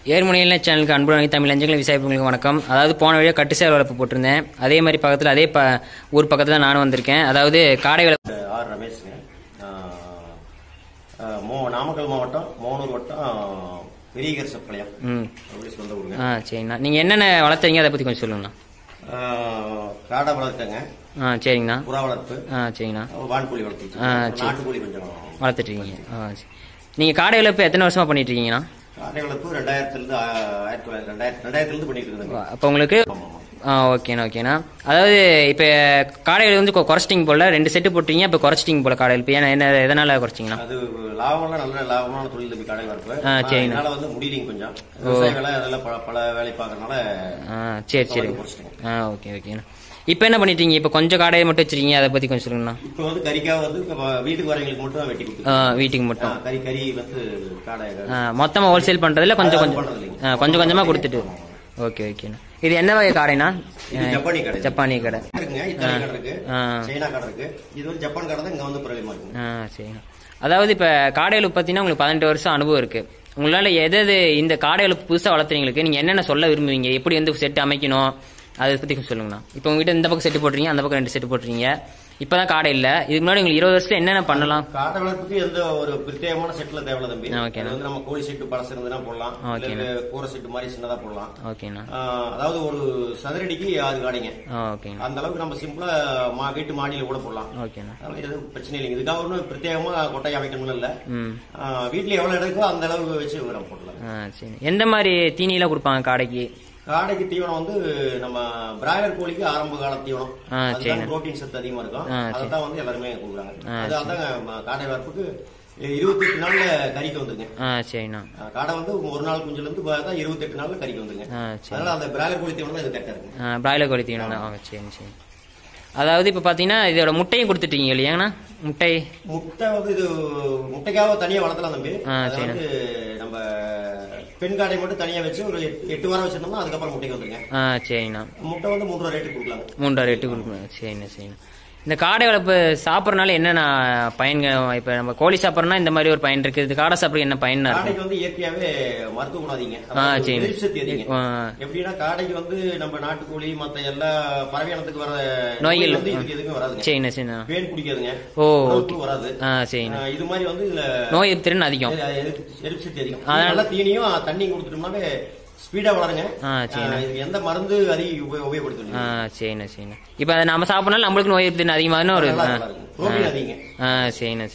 ஏர்முனையில சேனலுக்கு அன்புடன் தமிழ் அஞ்சங்கள் விவசாயிகளுக்கு வணக்கம். அதாவது போன வழியாக கட்டு சேவல் வளர்ப்பு போட்டிருந்தேன். அதே மாதிரி பக்கத்தில் அதே ஊர் பக்கத்தில் தான் நானும் வந்திருக்கேன். அதாவது காடை வளர்ப்பு. ஆர் ரமேஷ்ங்க, நாமக்கல் மாவட்டம் மோனூர் வட்டம் பெரியகர் சப்பாளையம் சொந்த ஊருங்க. சரிங்கண்ணா, நீங்கள் என்னென்ன வளர்த்துறீங்க அதை பற்றி கொஞ்சம் சொல்லுங்கண்ணா. காடை வளர்த்தங்க. சரிங்கண்ணா. புறா வளர்ப்பு. சரிங்கண்ணா. வான்கோழி வளர்த்து. நாட்டுக்கோழி கொஞ்சம் வளர்த்துட்டு இருக்கீங்க. நீங்கள் காடை வளர்ப்பு எத்தனை வருஷமா பண்ணிட்டு இருக்கீங்கண்ணா? காடை வளர்ப்பு 2000 பண்ணிட்டு இருந்தேங்க. அப்போ உங்களுக்கு ஓகேண்ணா. அதாவது இப்போ காடையில் வந்து குறைச்சிட்டிங்க போல, 2 செட்டு போட்டீங்க. இப்போ குறைச்சிட்டிங்க போல காடையில். இப்போ என்ன எதனால குறைச்சிங்கன்னா? அது லாபம்லாம் நல்ல லாபமான தொழில் தம்பி காடை வளர்ப்பு. சரிண்ணா. அதனால வந்து முடியலைங்க, கொஞ்சம் விவசாய வேலை அதெல்லாம் பல வேலை பார்க்கறதுனால. சரி. ஓகேண்ணா. இப்போ என்ன பண்ணிட்டீங்க? இப்போ கொஞ்சம் காடையை மட்டும் வச்சிருக்கீங்க, அதை பத்தி கொஞ்சம் சொல்லுங்கண்ணா. இப்போ வந்து கறிக்காக வந்து வீட்டுக்கு வரவங்களுக்கு மட்டும் வெட்டி கொடுத்து. வீட்டுக்கு மட்டும் கறி வந்து காடை மொத்தமா ஹோல்சேல் பண்றதுல கொஞ்சம் கொஞ்சமா கொடுத்துட்டு. ஓகேண்ணா. இது என்ன வகை காடைனா? ஜப்பானி கடை இருக்குங்க. இத்தாலி கடை இருக்கு, சைனா கடை இருக்கு. இது வந்து ஜப்பான் கடை தான் இங்க வந்து பிரபலமா இருக்கு. சரிண்ணா. அதாவது இப்ப காடையில் பார்த்தீங்கன்னா உங்களுக்கு 18 வருஷம் அனுபவம் இருக்கு. உங்களால எது இந்த காடையில் புதுசா வளர்த்துறீங்களுக்கு நீங்க என்னென்ன சொல்ல விரும்புவீங்க? எப்படி வந்து செட் அமைக்கணும் அதை பத்தி சொல்லுங்கண்ணா. இப்போ உங்ககிட்ட இந்த பக்கம் செட்டு போட்டுறீங்க, அந்த பக்கம் 2 செட்டு போட்டுறீங்க. இப்பதான் காடை இல்ல. இதுக்கு முன்னாடி உங்களுக்கு 20 வருஷத்துல என்னென்ன பண்ணலாம்? காடை வளர்ப்புக்கு எந்த ஒரு பிரத்யேகமான செட்ல தேவையில்ல தம்பி. வந்து நம்ம கோழி செட்டு பழசு இருந்ததுன்னா போடலாம், கூரை செட்டு மாதிரி சின்னதா போடலாம். ஓகேண்ணா. அதாவது ஒரு சதுரடிக்கு 6 காடைங்க. அந்த அளவுக்கு நம்ம சிம்பிளா வீட்டு மாடியில கூட போடலாம். எதுவும் பிரச்சனை இல்லைங்க. இதுக்காக ஒன்றும் பிரத்யேகமா கொட்டை அமைக்கணும்னு இல்ல. வீட்டுல எவ்வளவு இடம் இருக்கோ அந்த அளவுக்கு வச்சு நம்ம போடலாம். எந்த மாதிரி தீனியெல்லாம் கொடுப்பாங்க காடைக்கு? காடைக்கு தீவனம் வந்து நம்ம பிராய்லர் கோழிக்கு ஆரம்ப கால தீவனம், புரோட்டீன் சத்து அதிகமா இருக்கும். அதான் வந்து எல்லாருமே கொடுக்குறாங்க. அதான் காடை வளர்ப்புக்கு 28 நாள்ல கறிக்கு வந்துருங்க. காடை வந்து ஒரு நாள் குஞ்சுல இருந்து 28 நாள்ல கறிக்கு வந்துருங்க. அதனால அந்த பிராய்லர் கோழி தீவனம் தான் இது கரெக்டா இருக்கு. பிராய்லர் கோழி தீவனம். சரி. அதாவது இப்ப பாத்தீங்கன்னா இதோட முட்டையும் கொடுத்துட்டீங்க இல்லையாங்கண்ணா? முட்டை வந்து இது முட்டைக்காக தனியா வளர்த்தலாம் தம்பி. நம்ம பெண் காடை மட்டும் தனியா வச்சு ஒரு 8 வாரம் வச்சிருந்தோம்னா அதுக்கப்புறம் முட்டைக்கு வந்துருங்க. சரிண்ணா. முட்டை வந்து 3 ரேட்டு கொடுக்கலாம். 3 ரேட்டு கொடுக்கலாம். சரிண்ணா. இந்த காடை வளர்ப்பு சாப்பிட்றதுனால என்னென்ன பயன்கள்? இப்ப நம்ம கோழி சாப்பிட்றோம்னா இந்த மாதிரி ஒரு பயன் இருக்கு. இது காடை சாப்பிட்றது என்ன பயன்? காடைக்கு வந்து இயற்கையாவே மருத்துவ குணம் அதிகம். எப்படின்னா காடைக்கு வந்து நம்ம நாட்டுக்கோழி மத்த எல்லா பறவையினத்துக்கு வர நோய்கள் வந்து எதுக்கும் வராது. சரிண்ணா. பேன் பிடிக்காதுங்க. வராது. இது மாதிரி வந்து இதுல நோய் எதிர்ப்பு திறன் அதிகம், எதிர்ப்பு சக்தி அதிகம். அதனால தீனியும் தண்ணி கொடுத்துட்டோம்னாலே ஸ்பீடா வளருங்க. எந்த மருந்து அதிகம் உபயோகப்படுத்த. சரிண்ணா. இப்ப அதை நம்ம சாப்பிடனால நம்மளுக்கு நோய் எதிர்ப்பு அதிகமான ஒரு சரிண்ணா.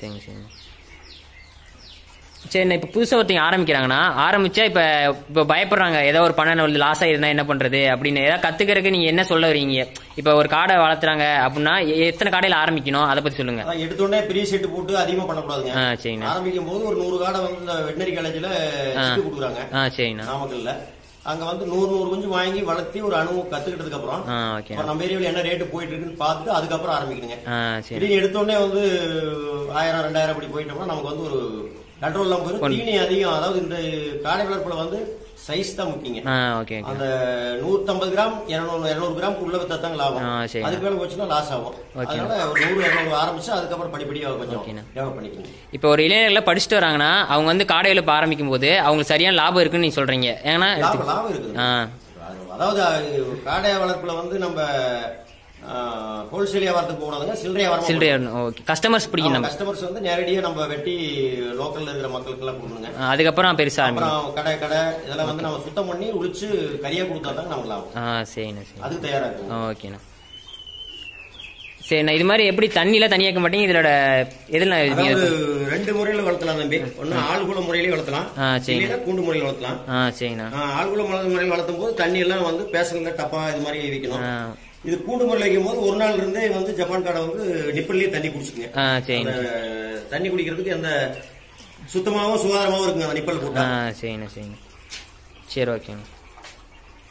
சரிண்ணா. இப்ப புதுசா ஒருத்தங்க ஆரம்பிக்கிறாங்கன்னா ஆரம்பிச்சா இப்ப பயப்படுறாங்க, ஏதோ ஒரு பணம் லாஸ் ஆயிருந்தா என்ன பண்றது அப்படின்னு. ஏதாவது கத்துக்கிறதுக்கு நீங்க என்ன சொல்ல வரீங்க? இப்ப ஒரு காடை வளர்த்துறாங்க அப்படின்னா எத்தனை காடையில ஆரம்பிக்கணும் அதை பத்தி சொல்லுங்க. எடுத்தோடனே பெரிய செட்டு போட்டு அதிகமா பண்ணக்கூடாதுங்க. சரிண்ணா. ஆரம்பிக்கும் போது ஒரு 100 காடை வந்து வெட்டனரி காலேஜ்ல கொடுக்குறாங்க. சரிண்ணா. நாமக்கல்ல அங்க வந்து 100 குஞ்சு வாங்கி வளர்த்தி ஒரு அனுபவம் கத்துக்கிட்டதுக்கு அப்புறம் நம்ம ஏரியாவில் என்ன ரேட்டு போயிட்டு இருக்குன்னு பார்த்துட்டு அதுக்கப்புறம் ஆரம்பிக்கணுங்க. எடுத்தோடனே வந்து 1000 2000 அப்படி போயிட்டோம்னா நமக்கு வந்து ஒரு கண்ட்ரோல் எல்லாம் போயிடும். தீனி அதிகம். அதாவது இந்த காடை வளர்ப்புல வந்து சைஸ் தான் முக்கியங்க. அந்த 150 கிராம் 200 கிராம் உள்ள வித்தாங்க லாபம். அதுக்கு மேல போச்சுன்னா லாஸ் ஆகும். அதனால ஒரு 100 200 ஆரம்பிச்சு அதுக்கப்புறம் படிப்படியா கொஞ்சம் டெவலப் பண்ணிக்கணும். இப்ப ஒரு இளைஞர்ல படிச்சுட்டு வராங்கன்னா அவங்க வந்து காடை வளர்ப்பு ஆரம்பிக்கும் போது அவங்களுக்கு சரியான லாபம் இருக்குன்னு நீங்க சொல்றீங்க. ஏன்னா லாபம் இருக்கு. அதாவது காடை வளர்ப்புல வந்து நம்ம ஹோல்சேல் வியாபாரத்துக்கு போடாதுங்க, சில்லறை. கஸ்டமர்ஸ் பிடிக்கும். கஸ்டமர்ஸ் வந்து நேரடியா நம்ம வெட்டி லோக்கல்ல இருக்கிற மக்களுக்கு எல்லாம் கொடுக்கணுங்க. அதுக்கப்புறம் பெருசா கடை இதெல்லாம் வந்து நம்ம சுத்தம் பண்ணி உளிச்சு கறியா கொடுத்தாதான் நமக்கு லாபம். சரிண்ணா. அதுக்கு தயாரா இருக்கு. ஓகேண்ணா. சரிண்ணா. இது மாதிரி எப்படி தண்ணியில தனியாக்க மாட்டீங்க? இதோட எதுல 2 முறையில வளர்த்தலாம் தம்பி. ஒன்னு ஆழ்குள முறையிலேயே வளர்த்தலாம், கூண்டு முறையில வளர்த்தலாம். சரிண்ணா. ஆழ்குள முறையில் வளர்த்தும் போது தண்ணி எல்லாம் வந்து பேசல டப்பா இது மாதிரி வைக்கணும். இது கூண்டு முறையில் வைக்கும் போது ஒரு நாள் இருந்தே வந்து ஜப்பான் காடை வந்து நிப்பல்லையே தண்ணி குடிச்சுங்க. தண்ணி குடிக்கிறதுக்கு எந்த சுத்தமாகவும் சுகாதாரமாகவும் இருக்குங்க நிப்பல் போட்டா. சரிண்ணா. சரி, ஓகேண்ணா.